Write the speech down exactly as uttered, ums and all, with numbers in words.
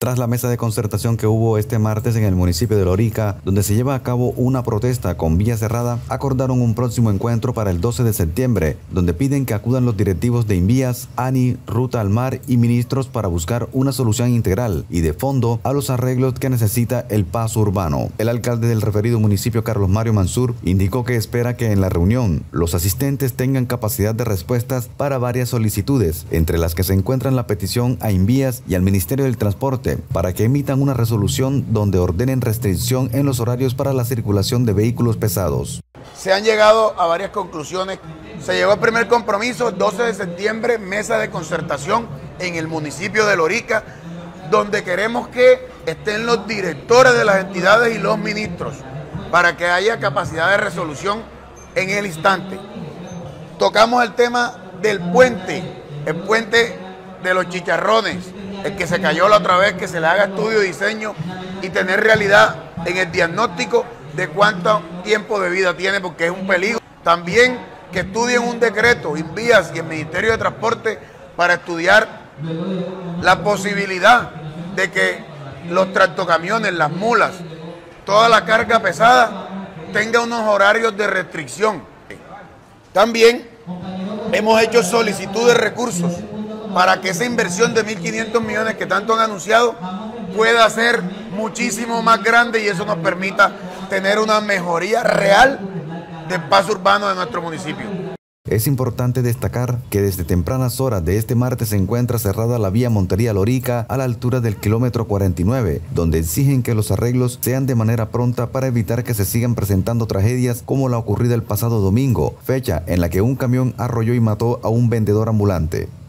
Tras la mesa de concertación que hubo este martes en el municipio de Lorica, donde se lleva a cabo una protesta con vía cerrada, acordaron un próximo encuentro para el doce de septiembre, donde piden que acudan los directivos de Invías, ANI, Ruta al Mar y ministros para buscar una solución integral y de fondo a los arreglos que necesita el paso urbano. El alcalde del referido municipio, Carlos Mario Mansur, indicó que espera que en la reunión los asistentes tengan capacidad de respuestas para varias solicitudes, entre las que se encuentran la petición a Invías y al Ministerio del Transporte para que emitan una resolución donde ordenen restricción en los horarios para la circulación de vehículos pesados. Se han llegado a varias conclusiones. Se llegó al primer compromiso, doce de septiembre, mesa de concertación en el municipio de Lorica, donde queremos que estén los directores de las entidades y los ministros para que haya capacidad de resolución en el instante. Tocamos el tema del puente, el puente de los Chicharrones, el que se cayó la otra vez, que se le haga estudio, diseño y tener realidad en el diagnóstico de cuánto tiempo de vida tiene, porque es un peligro. También que estudien un decreto, Invías y el Ministerio de Transporte, para estudiar la posibilidad de que los tractocamiones, las mulas, toda la carga pesada tenga unos horarios de restricción. También hemos hecho solicitud de recursos para que esa inversión de mil quinientos millones que tanto han anunciado pueda ser muchísimo más grande y eso nos permita tener una mejoría real del paso urbano de nuestro municipio. Es importante destacar que desde tempranas horas de este martes se encuentra cerrada la vía Montería-Lorica a la altura del kilómetro cuarenta y nueve, donde exigen que los arreglos sean de manera pronta para evitar que se sigan presentando tragedias como la ocurrida el pasado domingo, fecha en la que un camión arrolló y mató a un vendedor ambulante.